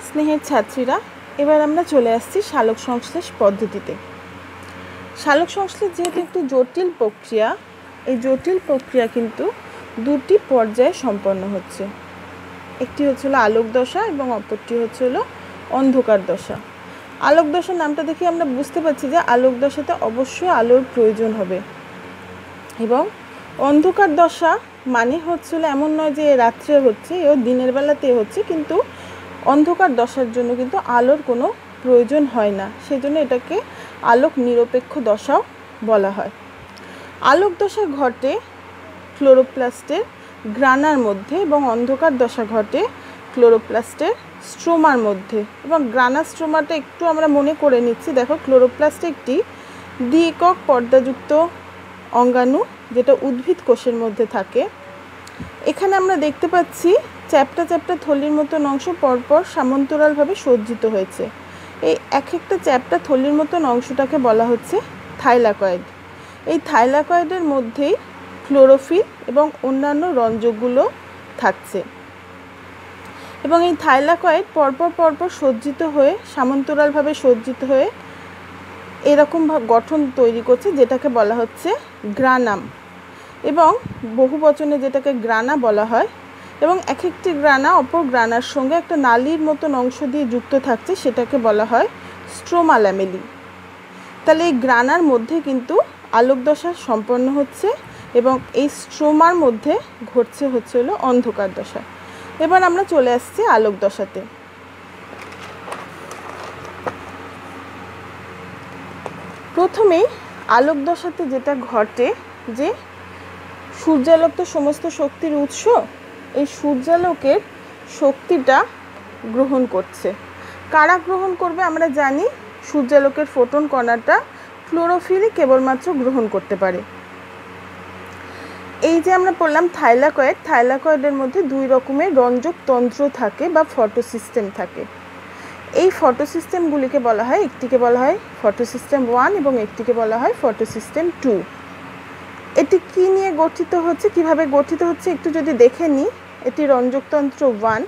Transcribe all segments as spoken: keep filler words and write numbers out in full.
স্নেহের ছাত্রীরা, এবার আমরা চলে আসছি সালোক সংশ্লেষ পদ্ধতিতে। সালোক সংশ্লেষ যেহেতু একটি জটিল প্রক্রিয়া, এই জটিল প্রক্রিয়া কিন্তু দুটি পর্যায়ে সম্পন্ন হচ্ছে। একটি হচ্ছিল আলোক দশা এবং অপরটি হচ্ছিল অন্ধকার দশা। আলোক দশা নামটা দেখে আমরা বুঝতে পারছি যে আলোক দশাতে অবশ্যই আলোর প্রয়োজন হবে, এবং অন্ধকার দশা মানে হচ্ছিল এমন নয় যে রাত্রে হচ্ছে, এও দিনের বেলাতে হচ্ছে, কিন্তু অন্ধকার দশার জন্য কিন্তু আলোর কোনো প্রয়োজন হয় না, সেজন্য এটাকে আলোক নিরপেক্ষ দশাও বলা হয়। আলোক দশা ঘটে ক্লোরোপ্লাস্টের গ্রানার মধ্যে এবং অন্ধকার দশা ঘটে ক্লোরোপ্লাস্টের স্ট্রোমার মধ্যে। এবং গ্রানার স্ট্রোমাটা একটু আমরা মনে করে নিচ্ছি। দেখো, ক্লোরোপ্লাস্ট একটি দ্বি-একক পর্দাযুক্ত অঙ্গাণু যেটা উদ্ভিদ কোষের মধ্যে থাকে। এখানে আমরা দেখতে পাচ্ছি চ্যাপ্টা চ্যাপ্টা থলির মতন অংশ পরপর সমান্তরালভাবে সজ্জিত হয়েছে। এই এক একটা চ্যাপ্টা থলির মতন অংশটাকে বলা হচ্ছে থাইলাকয়েড। এই থাইলাকয়েডের মধ্যেই ক্লোরোফিল এবং অন্যান্য রঞ্জকগুলো থাকছে, এবং এই থাইলাকয়েড পরপর পরপর সজ্জিত হয়ে সমান্তরালভাবে সজ্জিত হয়ে এরকম গঠন তৈরি করছে, যেটাকে বলা হচ্ছে গ্রানাম, এবং বহু বচনে যেটাকে গ্রানা বলা হয়। এবং এক একটি গ্রানা অপর গ্রানার সঙ্গে একটা নালীর মতন অংশ দিয়ে যুক্ত থাকছে, সেটাকে বলা হয় স্ট্রোমা ল্যামেলি। তাহলে এই গ্রানার মধ্যে কিন্তু আলোক দশা সম্পন্ন হচ্ছে, এবং এই স্ট্রোমার মধ্যে ঘটছে হচ্ছে হলো অন্ধকার দশা। এবার আমরা চলে আসছি আলোক দশাতে। প্রথমেই আলোক দশাতে যেটা ঘটে, যে সূর্যালোক তো সমস্ত শক্তির উৎস, এই সূর্যালোকের শক্তিটা গ্রহণ করছে। কারা গ্রহণ করবে আমরা জানি, সূর্যালোকের ফোটন কণাটা ক্লোরোফিলই কেবলমাত্র গ্রহণ করতে পারে। এই যে আমরা পড়লাম থাইলাকয়েড, থাইলাকয়েডের মধ্যে দুই রকমের রঞ্জক তন্ত্র থাকে বা ফটোসিস্টেম থাকে। এই ফটোসিস্টেমগুলিকে বলা হয়, একটিকে বলা হয় ফটোসিস্টেম ওয়ান এবং একটিকে বলা হয় ফটোসিস্টেম টু। এটি কি নিয়ে গঠিত হচ্ছে, কিভাবে গঠিত হচ্ছে একটু যদি দেখে নিই। এটি রঞ্জকতন্ত্র ওয়ান।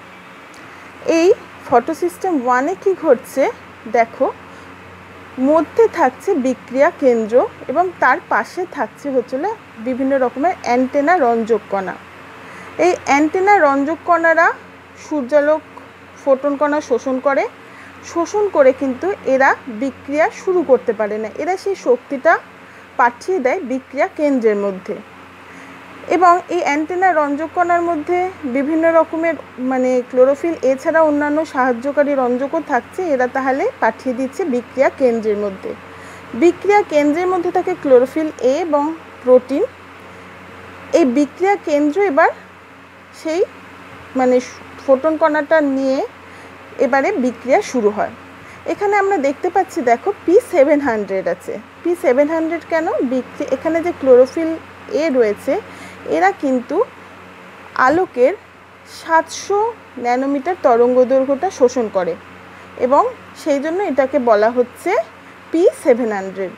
এই ফটোসিস্টেম ওয়ানে কি ঘটছে দেখো, মধ্যে থাকছে বিক্রিয়া কেন্দ্র এবং তার পাশে থাকছে হচ্ছিল বিভিন্ন রকমের অ্যান্টেনা রঞ্জক কণা। এই অ্যান্টেনা রঞ্জক কণারা সূর্যালোক ফোটন কণা শোষণ করে, শোষণ করে কিন্তু এরা বিক্রিয়া শুরু করতে পারে না, এরা সেই শক্তিটা পাঠিয়ে দেয় বিক্রিয়া কেন্দ্রের মধ্যে। এবং এই অ্যান্টেনা রঞ্জক কণার মধ্যে বিভিন্ন রকমের মানে ক্লোরোফিল এছাড়া অন্যান্য সাহায্যকারী রঞ্জকও থাকছে, এরা তাহলে পাঠিয়ে দিচ্ছে বিক্রিয়া কেন্দ্রের মধ্যে। বিক্রিয়া কেন্দ্রের মধ্যে থাকে ক্লোরোফিল এ এবং প্রোটিন। এই বিক্রিয়া কেন্দ্র এবার সেই মানে ফোটন কণাটা নিয়ে এবারে বিক্রিয়া শুরু হয়। এখানে আমরা দেখতে পাচ্ছি, দেখো পি সেভেন হান্ড্রেড আছে। পি সেভেন হান্ড্রেড কেন? বিক্রি এখানে যে ক্লোরোফিল এ রয়েছে, এরা কিন্তু আলোকের সাতশো ন্যানোমিটার তরঙ্গ দৈর্ঘ্যটা শোষণ করে, এবং সেই জন্য এটাকে বলা হচ্ছে পি সেভেন হান্ড্রেড।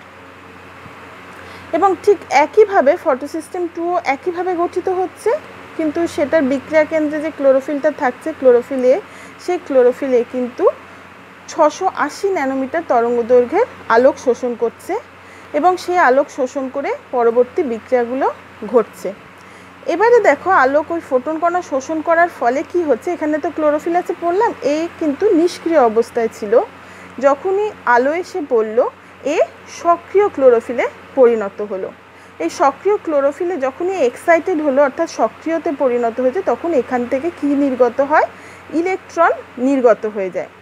এবং ঠিক একইভাবে ফটোসিস্টেম টুও একইভাবে গঠিত হচ্ছে, কিন্তু সেটার বিক্রিয়া কেন্দ্রে যে ক্লোরোফিলটা থাকছে ক্লোরোফিল এ, সেই ক্লোরোফিল এ কিন্তু ছশো আশি ন্যানোমিটার তরঙ্গ দৈর্ঘ্যের আলোক শোষণ করছে, এবং সেই আলোক শোষণ করে পরবর্তী বিক্রিয়াগুলো ঘটছে। এবারে দেখো, আলোক ওই ফোটন কণা শোষণ করার ফলে কি হচ্ছে, এখানে তো ক্লোরোফিল আছে পড়লাম, এই কিন্তু নিষ্ক্রিয় অবস্থায় ছিল। যখনই আলো এসে পড়ল, এ সক্রিয় ক্লোরোফিলে পরিণত হলো। এই সক্রিয় ক্লোরোফিলে যখনই এক্সাইটেড হলো, অর্থাৎ সক্রিয়তে পরিণত হয়েছে, তখন এখান থেকে কি নির্গত হয়? ইলেকট্রন নির্গত হয়ে যায়।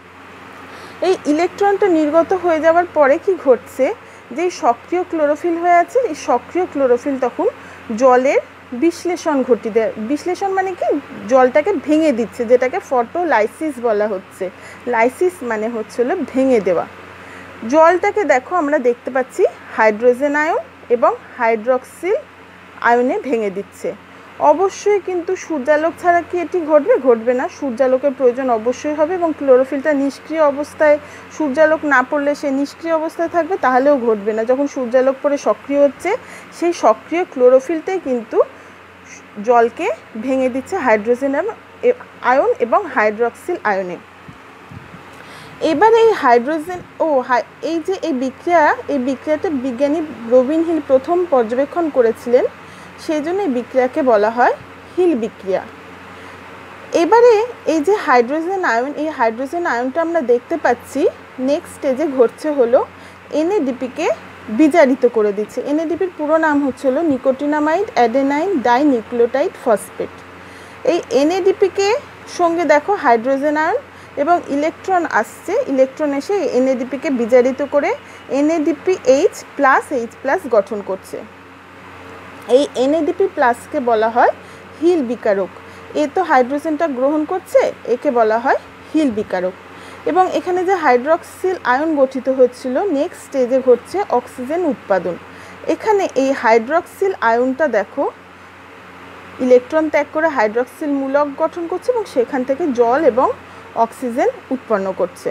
এই ইলেকট্রনটা নির্গত হয়ে যাওয়ার পরে কি ঘটছে, যে সক্রিয় ক্লোরোফিল হয়ে আছে, এই সক্রিয় ক্লোরোফিল তখন জলের বিশ্লেষণ ঘটি দেয়। বিশ্লেষণ মানে কি? জলটাকে ভেঙে দিচ্ছে, যেটাকে ফটোলাইসিস বলা হচ্ছে। লাইসিস মানে হচ্ছে হলো ভেঙে দেওয়া। জলটাকে দেখো আমরা দেখতে পাচ্ছি হাইড্রোজেন আয়ন এবং হাইড্রক্সিল আয়নে ভেঙে দিচ্ছে। অবশ্যই কিন্তু সূর্যালোক ছাড়া কি এটি ঘটবে? ঘটবে না। সূর্যালোকের প্রয়োজন অবশ্যই হবে, এবং ক্লোরোফিলটা নিষ্ক্রিয় অবস্থায়, সূর্যালোক না পড়লে সে নিষ্ক্রিয় অবস্থায় থাকবে, তাহলেও ঘটবে না। যখন সূর্যালোক পড়ে সক্রিয় হচ্ছে, সেই সক্রিয় ক্লোরোফিলটাই কিন্তু জলকে ভেঙে দিচ্ছে হাইড্রোজেন আয়ন এবং হাইড্রক্সিল আয়নে। এবার এই হাইড্রোজেন ও এই যে এই বিক্রিয়া এই বিক্রিয়াতে বিজ্ঞানী রবিন হিল প্রথম পর্যবেক্ষণ করেছিলেন, সেই জন্য এই বিক্রিয়াকে বলা হয় হিল বিক্রিয়া। এবারে এই যে হাইড্রোজেন আয়ন, এই হাইড্রোজেন আয়নটা আমরা দেখতে পাচ্ছি নেক্সট স্টেজে ঘটছে হলো এনএডিপিকে বিজারিত করে দিচ্ছে। এনএডিপির পুরো নাম হচ্ছে হলো নিকোটিনামাইড অ্যাডেনাইন ডাইনিউক্লিওটাইড ফসফেট। এই এনএডিপিকে সঙ্গে দেখো হাইড্রোজেন আয়ন এবং ইলেকট্রন আসছে, ইলেকট্রন এসে এনএডিপিকে বিজারিত করে NADP H plus H plus গঠন করছে। এই এনএডিপি প্লাসকে বলা হয় হিল বিকারক। এ তো হাইড্রোজেনটা গ্রহণ করছে, একে বলা হয় হিল বিকারক। এবং এখানে যে হাইড্রক্সিল আয়ন গঠিত হচ্ছিল, নেক্সট স্টেজে ঘটছে অক্সিজেন উৎপাদন। এখানে এই হাইড্রক্সিল আয়নটা দেখো ইলেকট্রন ত্যাগ করে হাইড্রক্সিল মূলক গঠন করছে এবং সেখান থেকে জল এবং অক্সিজেন উৎপন্ন করছে।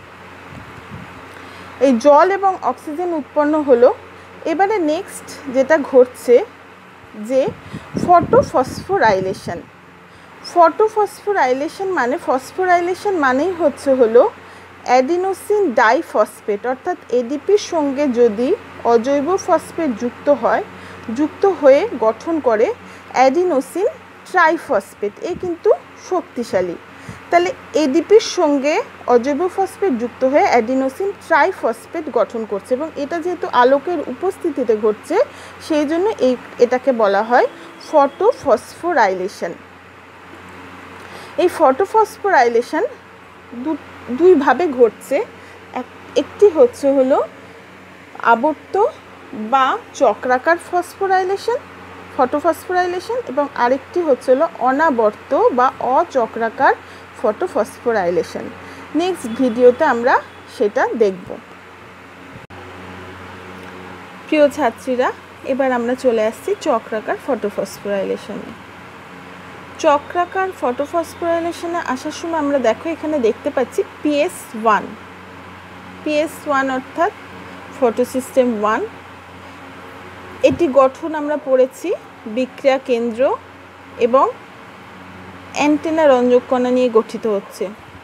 এই জল এবং অক্সিজেন উৎপন্ন হলো। এবারে নেক্সট যেটা ঘটছে যে ফটোফসফোরাইলেশন। ফটোফসফোরাইলেশন মানে ফসফোরাইলেশন মানেই হচ্ছে হলো অ্যাডিনোসিন ডাইফসফেট, অর্থাৎ এডিপির সঙ্গে যদি অজৈব ফসফেট যুক্ত হয়, যুক্ত হয়ে গঠন করে অ্যাডিনোসিন ট্রাইফসফেট। এ কিন্তু শক্তিশালী। তাহলে এডিপির সঙ্গে অজৈব ফসফেট যুক্ত হয়ে অ্যাডিনোসিন ট্রাইফসফেট গঠন করছে এবং এটা যেহেতু আলোকের উপস্থিতিতে ঘটছে, সেই জন্য এই এটাকে বলা হয় ফটোফসফোরাইলেশন। এই ফটোফসফোরাইলেশন দুইভাবে ঘটছে। একটি হচ্ছে হলো আবর্ত বা চক্রাকার ফসফোরাইলেশন ফটোফসফোরাইলেশন এবং আরেকটি হচ্ছে হলো অনাবর্ত বা অচক্রাকার ফটোফসফোরাইলেশন। নেক্সট ভিডিওতে আমরা সেটা দেখব। প্রিয় ছাত্রীরা, এবার আমরা চলে আসছি চক্রাকার ফটোফসফোরাইলেশনে। চক্রাকার ফটোফসফোরাইলেশনে আসার সময় আমরা দেখো এখানে দেখতে পাচ্ছি পিএস ওয়ান। পিএস ওয়ান অর্থাৎ ফটোসিস্টেম ওয়ান। এটি গঠন আমরা পড়েছি বিক্রিয়া কেন্দ্র এবং অ্যান্টেনা রঞ্জক কণা নিয়ে গঠিত হচ্ছে।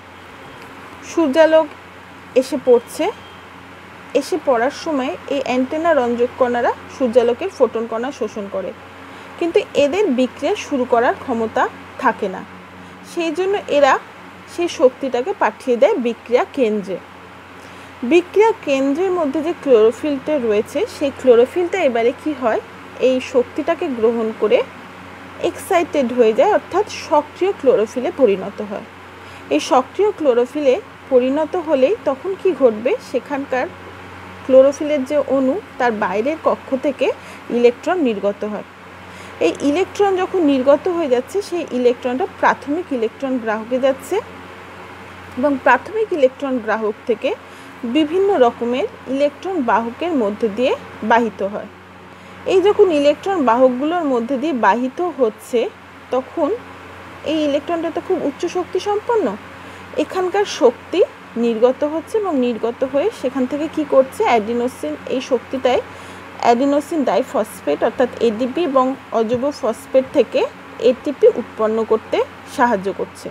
সূর্যালোক এসে পড়ছে, এসে পড়ার সময় এই অ্যান্টেনা রঞ্জক কণারা সূর্যালোকের ফোটন কণা শোষণ করে, কিন্তু এদের বিক্রিয়া শুরু করার ক্ষমতা থাকে না। সেই জন্য এরা সেই শক্তিটাকে পাঠিয়ে দেয় বিক্রিয়া কেন্দ্রে। বিক্রিয়া কেন্দ্রের মধ্যে যে ক্লোরোফিলটা রয়েছে, সেই ক্লোরোফিলটা এবারে কি হয়, এই শক্তিটাকে গ্রহণ করে এক্সাইটেড হয়ে যায়, অর্থাৎ সক্রিয় ক্লোরোফিলে পরিণত হয়। এই সক্রিয় ক্লোরোফিলে পরিণত হলেই তখন কি ঘটবে, সেখানকার ক্লোরোফিলের যে অণু তার বাইরের কক্ষ থেকে ইলেকট্রন নির্গত হয়। এই ইলেকট্রন যখন নির্গত হয়ে যাচ্ছে, সেই ইলেকট্রনটা প্রাথমিক ইলেকট্রন গ্রাহকে যাচ্ছে এবং প্রাথমিক ইলেকট্রন গ্রাহক থেকে বিভিন্ন রকমের ইলেকট্রন বাহকের মধ্যে দিয়ে বাহিত হয়। এই যখন ইলেকট্রন বাহকগুলোর মধ্যে দিয়ে বাহিত হচ্ছে, তখন এই ইলেকট্রনটা তো খুব উচ্চ শক্তি সম্পন্ন, এখানকার শক্তি নির্গত হচ্ছে এবং নির্গত হয়ে সেখান থেকে কি করছে, অ্যাডিনোসিন, এই শক্তিটাই অ্যাডিনোসিন ডাইফসফেট অর্থাৎ এডিপি এবং অজৈব ফসফেট থেকে এটিপি উৎপন্ন করতে সাহায্য করছে।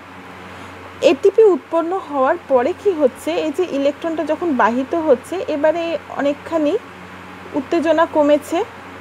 এটিপি উৎপন্ন হওয়ার পরে কি হচ্ছে, এই যে ইলেকট্রনটা যখন বাহিত হচ্ছে, এবারে অনেকখানি উত্তেজনা কমেছে,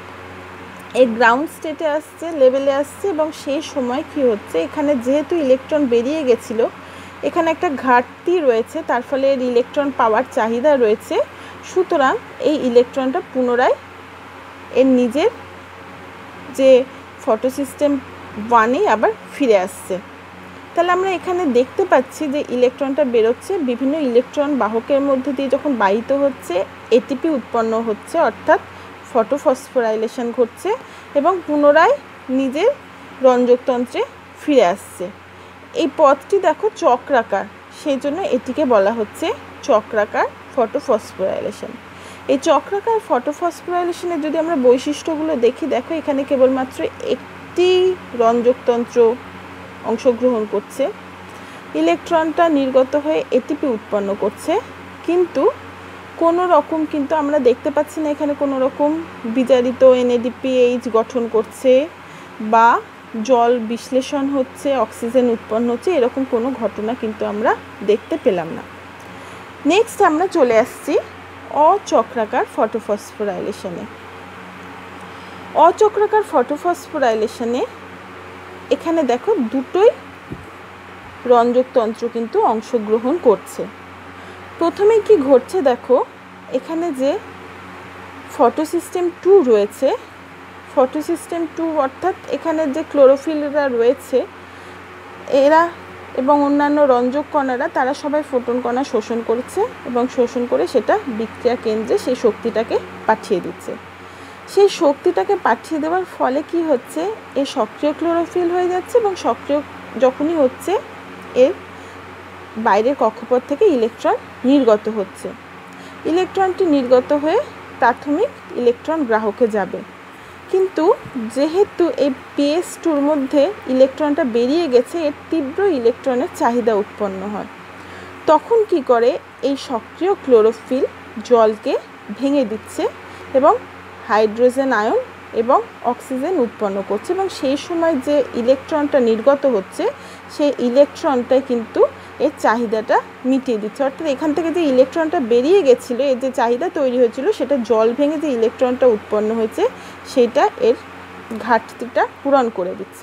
এই গ্রাউন্ড স্টেটে আসছে, লেভেলে আসছে এবং সেই সময় কি হচ্ছে, এখানে যেহেতু ইলেকট্রন বেরিয়ে গেছিলো, এখানে একটা ঘাটতি রয়েছে, তার ফলে এর ইলেকট্রন পাওয়ার চাহিদা রয়েছে। সুতরাং এই ইলেকট্রনটা পুনরায় এর নিজের যে ফটোসিস্টেম ওয়ানেই আবার ফিরে আসছে। তাহলে আমরা এখানে দেখতে পাচ্ছি যে ইলেকট্রনটা বেরোচ্ছে, বিভিন্ন ইলেকট্রন বাহকের মধ্যে দিয়ে যখন বাহিত হচ্ছে, এটিপি উৎপন্ন হচ্ছে, অর্থাৎ ফটোফসফোরাইলেশন ঘটছে এবং পুনরায় নিজের রঞ্জকতন্ত্রে ফিরে আসছে। এই পথটি দেখো চক্রাকার, সেই জন্য এটিকে বলা হচ্ছে চক্রাকার ফটোফসফোরাইলেশন। এই চক্রাকার ফটোফসফোরাইলেশনের যদি আমরা বৈশিষ্ট্যগুলো দেখি, দেখো এখানে কেবলমাত্র একটি রঞ্জকতন্ত্র অংশগ্রহণ করছে, ইলেকট্রনটা নির্গত হয়ে এটিপি উৎপন্ন করছে, কিন্তু কোনো রকম কিন্তু আমরা দেখতে পাচ্ছি না এখানে কোনো রকম বিজারিত এনএডিপিএইচ গঠন করছে বা জল বিশ্লেষণ হচ্ছে, অক্সিজেন উৎপন্ন হচ্ছে, এরকম কোনো ঘটনা কিন্তু আমরা দেখতে পেলাম না। নেক্সট আমরা চলে আসছি অচক্রাকার ফটোফসফোরাইলেশনে। অচক্রাকার ফটোফসফোরাইলেশনে এখানে দেখো দুটোই রঞ্জকতন্ত্র কিন্তু অংশগ্রহণ করছে। প্রথমে কি ঘটছে দেখো, এখানে যে ফটোসিস্টেম টু রয়েছে, ফটোসিস্টেম টু অর্থাৎ এখানে যে ক্লোরোফিলরা রয়েছে এরা এবং অন্যান্য রঞ্জক কণারা তারা সবাই ফোটন কণা শোষণ করছে এবং শোষণ করে সেটা বিক্রিয়া কেন্দ্রে সেই শক্তিটাকে পাঠিয়ে দিচ্ছে। সেই শক্তিটাকে পাঠিয়ে দেওয়ার ফলে কি হচ্ছে, এর সক্রিয় ক্লোরোফিল হয়ে যাচ্ছে এবং সক্রিয় যখনই হচ্ছে এর বাইরের কক্ষপথ থেকে ইলেকট্রন নির্গত হচ্ছে। ইলেকট্রনটি নির্গত হয়ে প্রাথমিক ইলেকট্রন গ্রাহকে যাবে, কিন্তু যেহেতু এই পিএস টুর মধ্যে ইলেকট্রনটা বেরিয়ে গেছে এর তীব্র ইলেকট্রনের চাহিদা উৎপন্ন হয়। তখন কি করে, এই সক্রিয় ক্লোরোফিল জলকে ভেঙে দিচ্ছে এবং হাইড্রোজেন আয়ন এবং অক্সিজেন উৎপন্ন করছে এবং সেই সময় যে ইলেকট্রনটা নির্গত হচ্ছে সেই ইলেকট্রনটাই কিন্তু এর চাহিদাটা মিটিয়ে দিচ্ছে। অর্থাৎ এখান থেকে যে ইলেকট্রনটা বেরিয়ে গেছিলো, এর যে চাহিদা তৈরি হয়েছিল সেটা জল ভেঙে যে ইলেকট্রনটা উৎপন্ন হয়েছে সেটা এর ঘাটতিটা পূরণ করে দিচ্ছে।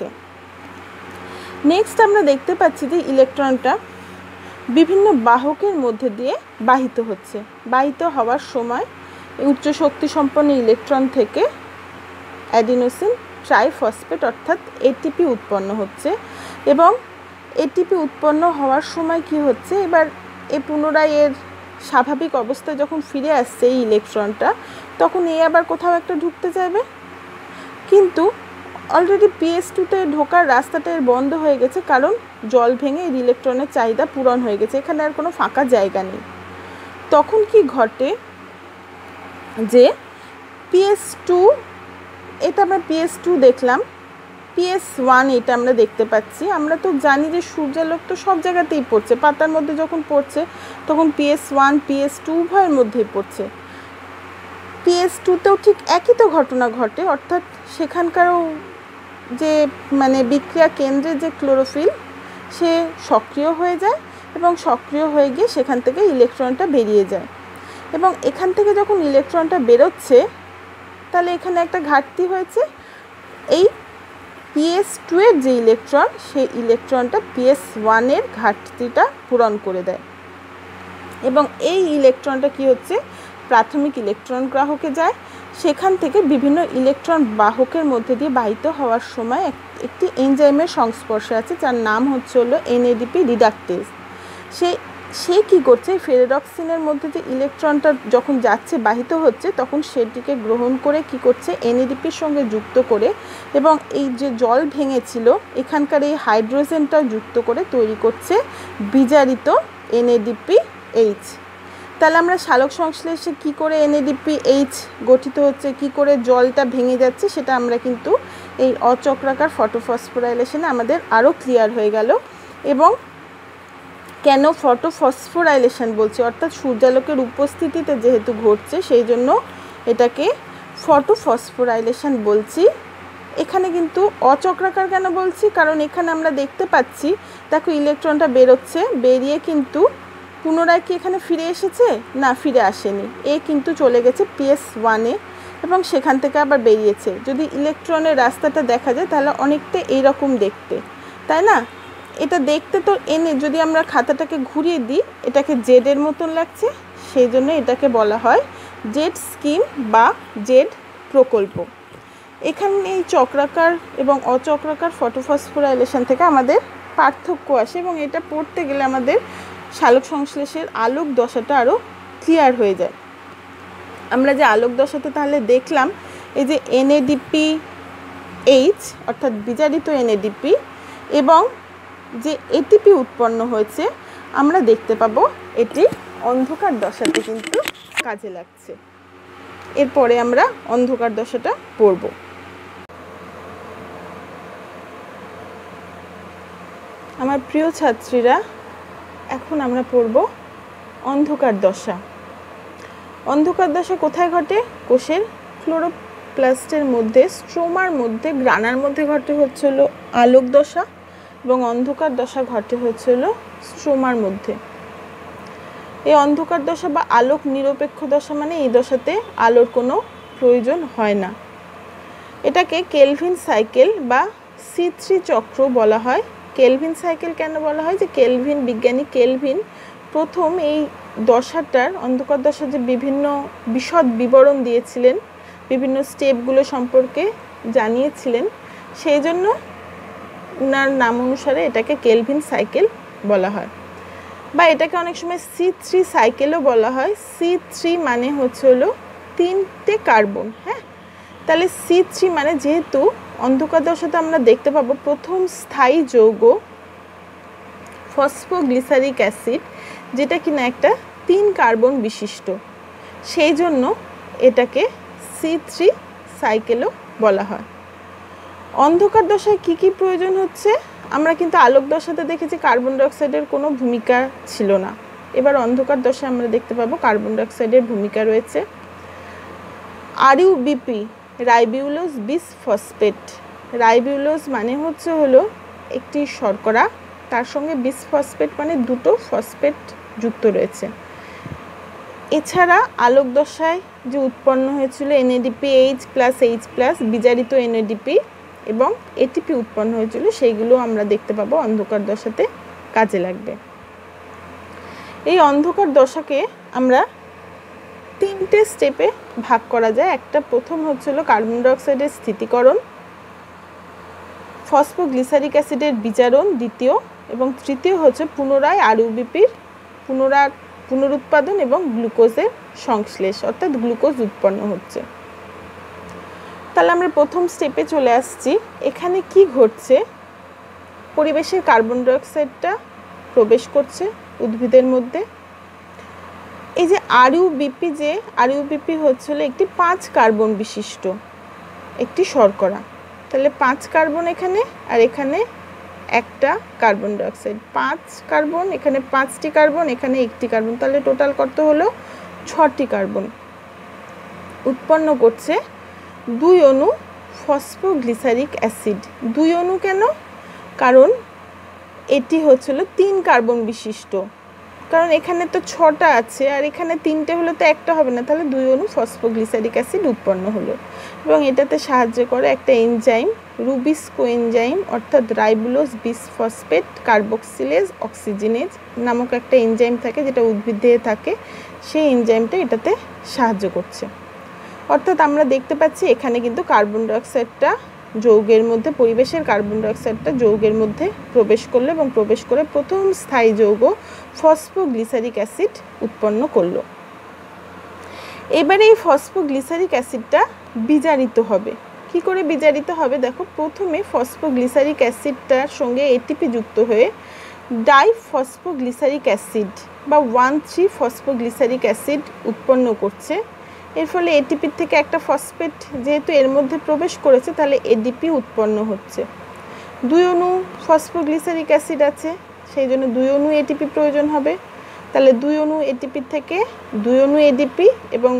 নেক্সট আমরা দেখতে পাচ্ছি যে ইলেকট্রনটা বিভিন্ন বাহকের মধ্যে দিয়ে বাহিত হচ্ছে। বাহিত হওয়ার সময় উচ্চ শক্তি সম্পন্ন ইলেকট্রন থেকে অ্যাডিনোসিন ট্রাইফসফেট অর্থাৎ এটিপি উৎপন্ন হচ্ছে এবং এটিপি উৎপন্ন হওয়ার সময় কি হচ্ছে, এবার এ পুনরায় এর স্বাভাবিক অবস্থায় যখন ফিরে আসছে এই ইলেকট্রনটা, তখন এ আবার কোথাও একটা ঢুকতে চাইবে, কিন্তু অলরেডি পিএস টুতে ঢোকার রাস্তাটা এর বন্ধ হয়ে গেছে, কারণ জল ভেঙে এর ইলেকট্রনের চাহিদা পূরণ হয়ে গেছে, এখানে আর কোনো ফাঁকা জায়গা নেই। তখন কি ঘটে যে পিএস টু, এটা আমরা পিএস টু দেখলাম, পিএস ওয়ান এটা আমরা দেখতে পাচ্ছি। আমরা তো জানি যে সূর্যালোক তো সব জায়গাতেই পড়ছে, পাতার মধ্যে যখন পড়ছে তখন পিএস ওয়ান পিএস টু উভয়ের মধ্যেই পড়ছে। পিএস টুতেও ঠিক একই তো ঘটনা ঘটে, অর্থাৎ সেখানকারও যে মানে বিক্রিয়া কেন্দ্রে যে ক্লোরোফিল সে সক্রিয় হয়ে যায় এবং সক্রিয় হয়ে গিয়ে সেখান থেকে ইলেকট্রনটা বেরিয়ে যায় এবং এখান থেকে যখন ইলেকট্রনটা বেরোচ্ছে তাহলে এখানে একটা ঘাটতি হয়েছে। এই পিএস টু এর যে ইলেকট্রন সেই ইলেকট্রনটা পিএস ওয়ানের ঘাটতিটা পূরণ করে দেয় এবং এই ইলেকট্রনটা কি হচ্ছে, প্রাথমিক ইলেকট্রন গ্রাহকে যায়, সেখান থেকে বিভিন্ন ইলেকট্রন বাহকের মধ্যে দিয়ে বাহিত হওয়ার সময় একটি এনজাইমের সংস্পর্শে আছে যার নাম হচ্ছে হলো এনএডিপি রিডাকটেজ। সে সে কী করছে, ফেরেডক্সিনের মধ্যে যে ইলেকট্রনটা যখন যাচ্ছে বাহিত হচ্ছে তখন সেটিকে গ্রহণ করে কি করছে, এনএডিপির সঙ্গে যুক্ত করে এবং এই যে জল ভেঙেছিল এখানকার এই হাইড্রোজেনটাও যুক্ত করে তৈরি করছে বিজারিত এনএডিপি এইচ। তাহলে আমরা সালোক সংশ্লেষে কি করে এনএডিপি এইচ গঠিত হচ্ছে, কি করে জলটা ভেঙে যাচ্ছে, সেটা আমরা কিন্তু এই অচক্রাকার ফটোফসফোরাইলেশনে আমাদের আরও ক্লিয়ার হয়ে গেল। এবং কেন ফটোফসফোরাইলেশন বলছি, অর্থাৎ সূর্যালোকের উপস্থিতিতে যেহেতু ঘটছে সেই জন্য এটাকে ফটোফসফোরাইলেশন বলছি। এখানে কিন্তু অচক্রাকার কেন বলছি, কারণ এখানে আমরা দেখতে পাচ্ছি দেখো ইলেকট্রনটা বেরোচ্ছে, বেরিয়ে কিন্তু পুনরায় কি এখানে ফিরে এসেছে, না ফিরে আসেনি, এ কিন্তু চলে গেছে পিএস ওয়ানে এবং সেখান থেকে আবার বেরিয়েছে। যদি ইলেকট্রনের রাস্তাটা দেখা যায় তাহলে অনেকটা এইরকম দেখতে, তাই না? এটা দেখতে তো এনে যদি আমরা খাতাটাকে ঘুরিয়ে দিই এটাকে জেডের মতন লাগছে, সেই জন্য এটাকে বলা হয় জেড স্কিম বা জেড প্রকল্প। এখানে এই চক্রাকার এবং অচক্রাকার ফটোফসফোরাইলেশন থেকে আমাদের পার্থক্য আসে এবং এটা পড়তে গেলে আমাদের সালোক সংশ্লেষের আলোক দশাটা আরও ক্লিয়ার হয়ে যায়। আমরা যে আলোক দশাতে তাহলে দেখলাম এই যে এনএডিপি এইচ অর্থাৎ বিজারিত এনএডিপি এবং যে এটিপি উৎপন্ন হয়েছে আমরা দেখতে পাবো এটি অন্ধকার দশাতে কিন্তু কাজে লাগছে। এরপরে আমরা অন্ধকার দশাটা পড়ব। আমার প্রিয় ছাত্রীরা, এখন আমরা পড়ব অন্ধকার দশা। অন্ধকার দশা কোথায় ঘটে? কোষের ক্লোরো ক্লোরোপ্লাস্টের মধ্যে স্ট্রোমার মধ্যে গ্রানার মধ্যে ঘটে হচ্ছিল আলোক দশা এবং অন্ধকার দশা ঘটে হচ্ছিল স্ট্রোমার মধ্যে। এই অন্ধকার দশা বা আলোক নিরপেক্ষ দশা মানে এই দশাতে আলোর কোনো প্রয়োজন হয় না। এটাকে কেলভিন সাইকেল বা সি থ্রি চক্র বলা হয়। কেলভিন সাইকেল কেন বলা হয়? যে কেলভিন বিজ্ঞানী কেলভিন প্রথম এই দশাটার অন্ধকার দশার যে বিভিন্ন বিশদ বিবরণ দিয়েছিলেন, বিভিন্ন স্টেপগুলো সম্পর্কে জানিয়েছিলেন, সেই জন্য ওনার নাম অনুসারে এটাকে কেলভিন সাইকেল বলা হয়। বা এটাকে অনেক সময় সি থ্রি সাইকেলও বলা হয়। সি থ্রি মানে হচ্ছে হলো তিনটে কার্বন। হ্যাঁ, তাহলে সি থ্রি মানে যেহেতু অন্ধকার দশাতে আমরা দেখতে পাবো প্রথম স্থায়ী যৌগ ফসফোগ্লিসারিক অ্যাসিড, যেটা কিনা একটা তিন কার্বন বিশিষ্ট, সেই জন্য এটাকে সি থ্রি সাইকেলও বলা হয়। অন্ধকার দশায় কি কি প্রয়োজন হচ্ছে? আমরা কিন্তু আলোক দশাতে দেখেছি কার্বন ডাইঅক্সাইডের কোনো ভূমিকা ছিল না। এবার অন্ধকার দশায় আমরা দেখতে পাবো কার্বন ডাইঅক্সাইডের ভূমিকা রয়েছে। RuBP ribulose bisphosphate. রাইবিউলোজ মানে হচ্ছে হলো একটি শর্করা, তার সঙ্গে বিসফসফেট মানে দুটো ফসফেট যুক্ত রয়েছে। এছাড়া আলোক দশায় যে উৎপন্ন হয়েছিল NADP H plus H plus বিজারিত এনএডিপি এবং এটিপি উৎপন্ন হয়েছিল, সেইগুলো আমরা দেখতে পাবো অন্ধকার দশাতে কাজে লাগবে। এই অন্ধকার দশাকে আমরা তিনটে স্টেপে ভাগ করা যায়। একটা প্রথম হচ্ছিল কার্বন ডাইঅক্সাইডের স্থিতিকরণ, ফসফোগ্লিসারিক অ্যাসিডের বিজারণ দ্বিতীয়, এবং তৃতীয় হচ্ছে পুনরায় আরইউবিপির পুনরা পুনরুৎপাদন এবং গ্লুকোজের সংশ্লেষ, অর্থাৎ গ্লুকোজ উৎপন্ন হচ্ছে। তাহলে আমরা প্রথম স্টেপে চলে আসছি। এখানে কি ঘটছে? পরিবেশের কার্বন ডাইঅক্সাইডটা প্রবেশ করছে উদ্ভিদের মধ্যে। এই যে আরইউবিপি, যে আরইউবিপি হচ্ছিল একটি পাঁচ কার্বন বিশিষ্ট একটি শর্করা। তাহলে পাঁচ কার্বন এখানে, আর এখানে একটা কার্বন ডাইঅক্সাইড, পাঁচ কার্বন, এখানে পাঁচটি কার্বন, এখানে একটি কার্বন, তাহলে টোটাল কত হলো? ছটি কার্বন উৎপন্ন করছে দুই অণু ফসফোগ্লিসারিক অ্যাসিড। দুই অণু কেন? কারণ এটি হচ্ছিল তিন কার্বন বিশিষ্ট, কারণ এখানে তো ছটা আছে আর এখানে তিনটে হলে তো একটা হবে না, তাহলে দুই অণু ফসফোগ্লিসারিক অ্যাসিড উৎপন্ন হলো। এবং এটাতে সাহায্য করে একটা এনজাইম রুবিস্কো এনজাইম, অর্থাৎ রাইবুলোজ বিসফসফেট কার্বক্সিলেজ অক্সিজেনেজ নামক একটা এনজাইম থাকে, যেটা উদ্ভিদ দেহে থাকে। সেই এনজাইমটা এটাতে সাহায্য করছে। অর্থাৎ আমরা দেখতে পাচ্ছি এখানে কিন্তু কার্বন ডাইঅক্সাইডটা যৌগের মধ্যে, পরিবেশের কার্বন ডাইঅক্সাইডটা যৌগের মধ্যে প্রবেশ করলো এবং প্রবেশ করে প্রথম স্থায়ী যৌগ ফসফোগ্লিসারিক অ্যাসিড উৎপন্ন করলো। এবারে এই ফসফোগ্লিসারিক অ্যাসিডটা বিজারিত হবে। কি করে বিজারিত হবে? দেখো, প্রথমে ফসফোগ্লিসারিক অ্যাসিডটার সঙ্গে এটিপি যুক্ত হয়ে ডাইফসফোগ্লিসারিক অ্যাসিড বা ওয়ান থ্রি ফসফোগ্লিসারিক অ্যাসিড উৎপন্ন করছে। এর ফলে এটিপির থেকে একটা ফসফেট যেহেতু এর মধ্যে প্রবেশ করেছে, তাহলে এডিপি উৎপন্ন হচ্ছে। দুই অণু ফসফোগ্লিসারিক অ্যাসিড আছে, সেই জন্য দুই অণু এটিপি প্রয়োজন হবে। তাহলে দুই অণু এটিপি থেকে দুই অণু এডিপি এবং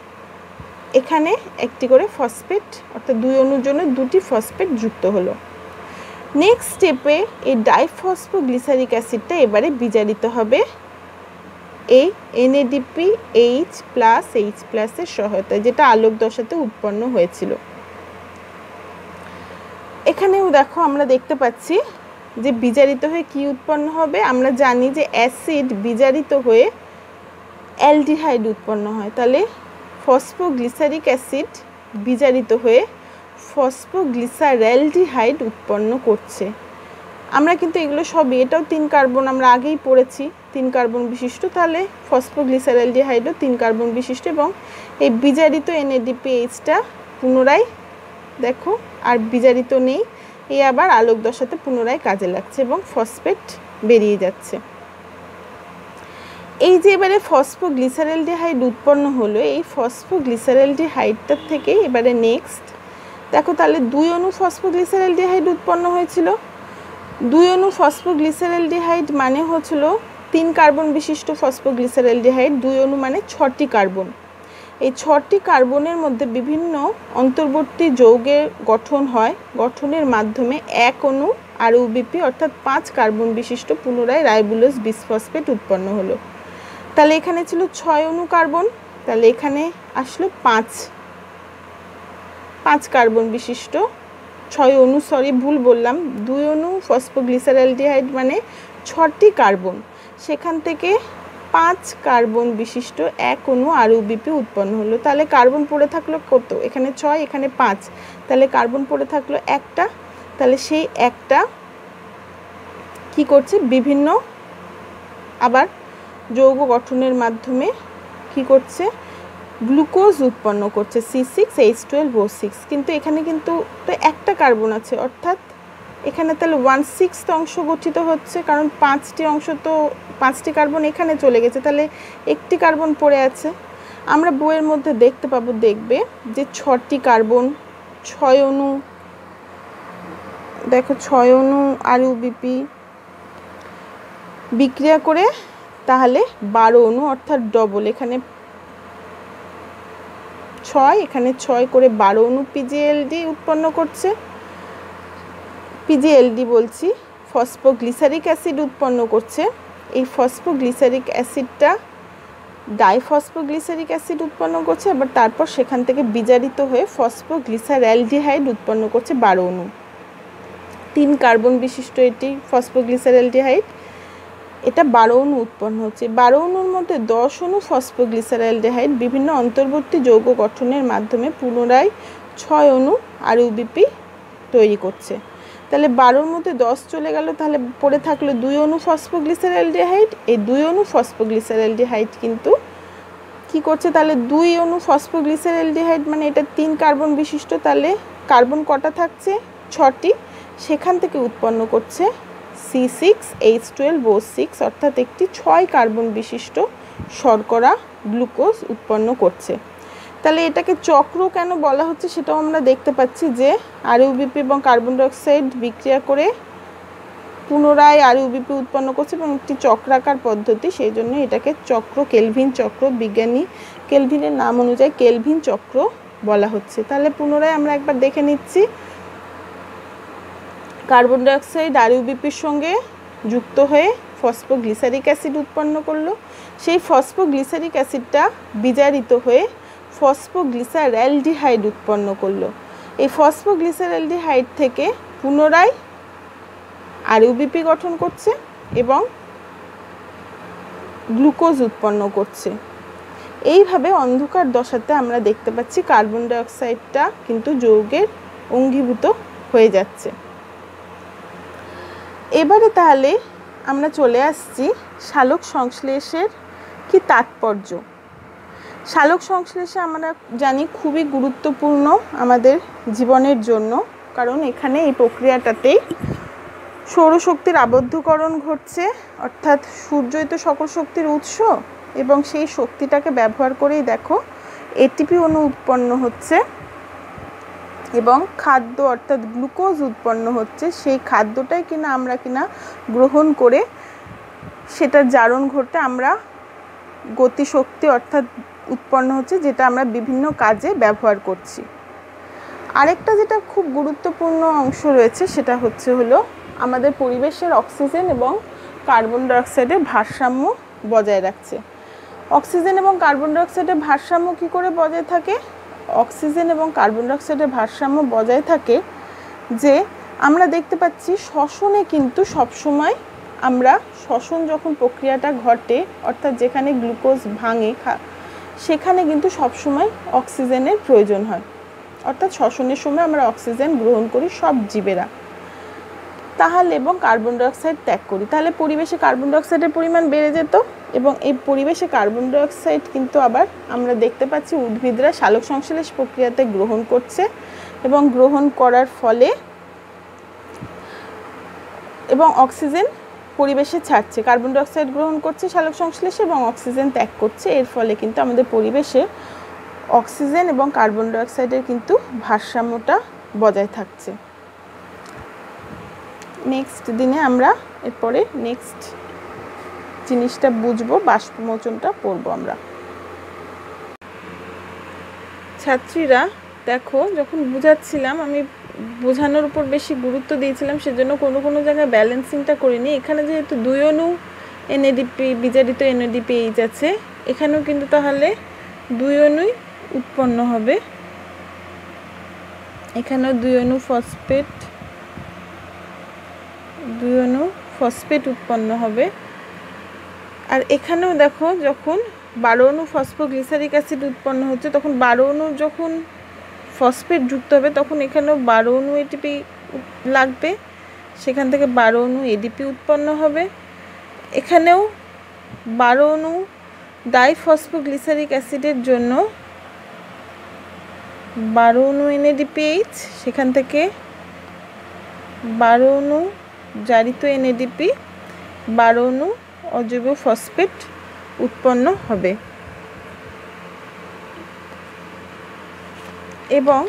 এখানে একটি করে ফসফেট, অর্থাৎ দুই অণুর জন্য দুটি ফসফেট যুক্ত হলো। নেক্সট স্টেপে এই ডাইফসফোগ্লিসারিক অ্যাসিডটা এবারে বিজারিত হবে এই এনএডিপি এইচ প্লাস এইচ প্লাসের সহায়তায়, যেটা আলোক দশাতে উৎপন্ন হয়েছিল। এখানেও দেখো আমরা দেখতে পাচ্ছি যে বিজারিত হয়ে কি উৎপন্ন হবে। আমরা জানি যে অ্যাসিড বিজারিত হয়ে অ্যালডিহাইড উৎপন্ন হয়, তাহলে ফসফোগ্লিসারিক অ্যাসিড বিজারিত হয়ে ফসফোগ্লিসারেলডিহাইড উৎপন্ন করছে। আমরা কিন্তু এগুলো সবই, এটাও তিন কার্বন, আমরা আগেই পড়েছি তিন কার্বন বিশিষ্ট, তাহলে ফসফোগ্লিসারেলডিহাইডও তিন কার্বন বিশিষ্ট। এবং এই বিজারিত এনএডিপি এইচটা পুনরায় দেখো আর বিজারিত নেই, এই আবার আলোক দশাতে পুনরায় কাজে লাগছে এবং ফসফেট বেরিয়ে যাচ্ছে। এই যে এবারে ফসফোগ্লিসারেলডিহাইড উৎপন্ন হলো, এই ফসফোগ্লিসারেলডিহাইডটার থেকে এবারে নেক্সট দেখো, তাহলে দুই অণু ফসফোগ্লিসারেলডিহাইড উৎপন্ন হয়েছিল। দুই অণু ফসফোগ্লিসারেলডিহাইড মানে হচ্ছিল তিন কার্বন বিশিষ্ট ফসফোগ্লিসারেলডিহাইড, দুই অণু মানে ছটি কার্বন। এই ছটি কার্বনের মধ্যে বিভিন্ন অন্তর্বর্তী যৌগের গঠন হয়, গঠনের মাধ্যমে এক অণু আর ইউবিপি অর্থাৎ পাঁচ কার্বন বিশিষ্ট পুনরায় রাইবোলোজ বিসফসফেট উৎপন্ন হলো। তাহলে এখানে ছিল ছয় অণু কার্বন, তাহলে এখানে আসলো পাঁচ পাঁচ কার্বন বিশিষ্ট ছয় অণু, সরি ভুল বললাম, দুই অণু ফসফোগ্লিসারঅ্যালডিহাইড মানে ছটি কার্বন, সেখান থেকে পাঁচ কার্বন বিশিষ্ট এক অণু আর ইউবিপি উৎপন্ন হলো। তাহলে কার্বন পড়ে থাকলো কত, এখানে ছয় এখানে পাঁচ, তাহলে কার্বন পড়ে থাকলো একটা। তাহলে সেই একটা কি করছে, বিভিন্ন আবার যৌগ গঠনের মাধ্যমে কি করছে, গ্লুকোজ উৎপন্ন করছে C six H twelve O six. কিন্তু এখানে কিন্তু তো একটা কার্বন আছে, অর্থাৎ এখানে তাহলে ওয়ান সিক্স অংশ গঠিত হচ্ছে, কারণ পাঁচটি অংশ তো পাঁচটি কার্বন এখানে চলে গেছে, তাহলে একটি কার্বন পড়ে আছে। আমরা বইয়ের মধ্যে দেখতে পাবো, দেখবে যে ছটি কার্বন, ছয় অণু, দেখো ছয় অণু আর ইউবিপি বিক্রিয়া করে তাহলে বারো অণু অর্থাৎ ডবল, এখানে ছয় এখানে ছয় করে বারো অণু পিজিএলডি উৎপন্ন করছে। পিজিএলডি বলছি, ফসফোগ্লিসারিক অ্যাসিড উৎপন্ন করছে। এই ফসফোগ্লিসারিক অ্যাসিডটা ডাইফসফোগ্লিসারিক অ্যাসিড উৎপন্ন করছে, আবার তারপর সেখান থেকে বিজারিত হয়ে ফসফোগ্লিসারঅ্যালডিহাইড উৎপন্ন করছে বারো অণু। তিন কার্বন বিশিষ্ট এটি ফসফোগ্লিসারঅ্যালডিহাইড, এটা বারো অণু উৎপন্ন হচ্ছে। বারো অণুর মধ্যে দশ অণু ফসফোগ্লিসারঅ্যালডিহাইড বিভিন্ন অন্তর্বর্তী যৌগ গঠনের মাধ্যমে পুনরায় ছয় অণু আর ইউবিপি তৈরি করছে। তাহলে বারোর মধ্যে দশ চলে গেল, তাহলে পড়ে থাকলো দুই অণু ফসফোগ্লিসারঅ্যালডিহাইড। এই দুই অণু ফসফোগ্লিসারঅ্যালডিহাইড কিন্তু কি করছে, তাহলে দুই অণু ফসফোগ্লিসারঅ্যালডিহাইড মানে এটা তিন কার্বন বিশিষ্ট, তাহলে কার্বন কটা থাকছে, ছটি, সেখান থেকে উৎপন্ন করছে C six H twelve O six অর্থাৎ একটি ছয় কার্বন বিশিষ্ট শর্করা গ্লুকোজ উৎপন্ন করছে। তাহলে এটাকে চক্র কেন বলা হচ্ছে সেটাও আমরা দেখতে পাচ্ছি, যে আর ইউবিপি এবং কার্বন ডাইঅক্সাইড বিক্রিয়া করে পুনরায় আর ইউবিপি উৎপন্ন করছে এবং একটি চক্রাকার পদ্ধতি, সেই জন্য এটাকে চক্র, কেলভিন চক্র, বিজ্ঞানী কেলভিনের নাম অনুযায়ী কেলভিন চক্র বলা হচ্ছে। তাহলে পুনরায় আমরা একবার দেখে নিচ্ছি, কার্বন ডাইঅক্সাইড আর ইউবিপির সঙ্গে যুক্ত হয়ে ফসফোগ্লিসারিক অ্যাসিড উৎপন্ন করলো, সেই ফসফোগ্লিসারিক অ্যাসিডটা বিজারিত হয়ে ফসফোগ্লিসারঅ্যালডিহাইড উৎপন্ন করলো। এই ফসফোগ্লিসারঅ্যালডিহাইড থেকে পুনরায় আর ইউবিপি গঠন করছে এবং গ্লুকোজ উৎপন্ন করছে। এইভাবে অন্ধকার দশাতে আমরা দেখতে পাচ্ছি কার্বন ডাইঅক্সাইডটা কিন্তু যৌগের অঙ্গীভূত হয়ে যাচ্ছে। এবারে তাহলে আমরা চলে আসছি সালোক সংশ্লেষের কি তাৎপর্য। সালোক সংশ্লেষে আমরা জানি খুবই গুরুত্বপূর্ণ আমাদের জীবনের জন্য, কারণ এখানে এই প্রক্রিয়াটাতেই সৌরশক্তির আবদ্ধকরণ ঘটছে, অর্থাৎ সূর্যই তো সকল শক্তির উৎস, এবং সেই শক্তিটাকে ব্যবহার করেই দেখো এটিপি অণু উৎপন্ন হচ্ছে এবং খাদ্য অর্থাৎ গ্লুকোজ উৎপন্ন হচ্ছে। সেই খাদ্যটাই কিনা আমরা কিনা গ্রহণ করে সেটার জারণ ঘটে আমরা গতিশক্তি অর্থাৎ উৎপন্ন হচ্ছে, যেটা আমরা বিভিন্ন কাজে ব্যবহার করছি। আরেকটা যেটা খুব গুরুত্বপূর্ণ অংশ রয়েছে সেটা হচ্ছে হলো আমাদের পরিবেশের অক্সিজেন এবং কার্বন ডাইঅক্সাইডের ভারসাম্য বজায় রাখছে। অক্সিজেন এবং কার্বন ডাইঅক্সাইডের ভারসাম্য কী করে বজায় থাকে? অক্সিজেন এবং কার্বন ডাইঅক্সাইডের ভারসাম্য বজায় থাকে যে আমরা দেখতে পাচ্ছি শ্বসনে কিন্তু সবসময় আমরা শ্বসন যখন প্রক্রিয়াটা ঘটে অর্থাৎ যেখানে গ্লুকোজ ভাঙে সেখানে কিন্তু সবসময় অক্সিজেনের প্রয়োজন হয়, অর্থাৎ শ্বসনের সময় আমরা অক্সিজেন গ্রহণ করি সব জীবেরা, তাহলে এবং কার্বন ডাইঅক্সাইড ত্যাগ করি, তাহলে পরিবেশে কার্বন ডাইঅক্সাইডের পরিমাণ বেড়ে যেত। এবং এই পরিবেশে কার্বন ডাইঅক্সাইড কিন্তু আবার আমরা দেখতে পাচ্ছি উদ্ভিদরা সালোক সংশ্লেষ প্রক্রিয়াতে গ্রহণ করছে এবং গ্রহণ করার ফলে এবং অক্সিজেন পরিবেশে ছাড়ছে, কার্বন ডাইঅক্সাইড গ্রহণ করছে সালোক সংশ্লেষে এবং অক্সিজেন ত্যাগ করছে। এর ফলে কিন্তু আমাদের পরিবেশে অক্সিজেন এবং কার্বন ডাইঅক্সাইডের কিন্তু ভারসাম্যটা বজায় থাকছে। নেক্সট দিনে আমরা এরপরে নেক্সট জিনিসটা বুঝবো, বাষ্পমোচনটা পড়বো আমরা। ছাত্রীরা দেখো, যখন বোঝাচ্ছিলাম আমি বোঝানোর উপর বেশি গুরুত্ব দিয়েছিলাম, সেজন্য কোনো কোনো জায়গায় ব্যালেন্সিংটা করিনি। এখানে যেহেতু দুই অণু এনএডিপি বিজারিত এনএডিপি এইচ আছে, এখানেও কিন্তু তাহলে দুই অণুই উৎপন্ন হবে। এখানেও দুই অণু ফসফেট দুই অণু ফসফেট উৎপন্ন হবে। আর এখানেও দেখো, যখন বারো অণু ফসফোগ্লিসারিক অ্যাসিড উৎপন্ন হচ্ছে, তখন বারো অণু যখন ফসফেট যুক্ত হবে, তখন এখানেও বারো অণু এটিপি লাগবে, সেখান থেকে বারো অণু এডিপি উৎপন্ন হবে। এখানেও বারো অণু ডাইফসফোগ্লিসারিক অ্যাসিডের জন্য বারো অণু এনএডিপিএইচ, সেখান থেকে বারো অণু জারিত এনএডিপি, বারো অণু অজৈব ফসফেট উৎপন্ন হবে। এবং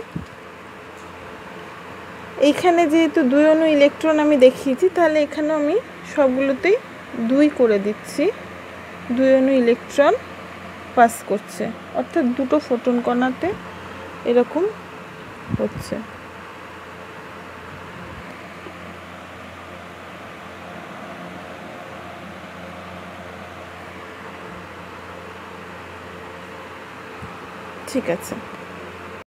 এইখানে যেহেতু দুই অণু ইলেকট্রন আমি দেখিয়েছি, তাহলে এখানে আমি সবগুলোতেই দুই করে দিচ্ছি। দুই অণু ইলেকট্রন পাস করছে, অর্থাৎ দুটো ফোটন কণাতে এরকম হচ্ছে। ঠিক আছে।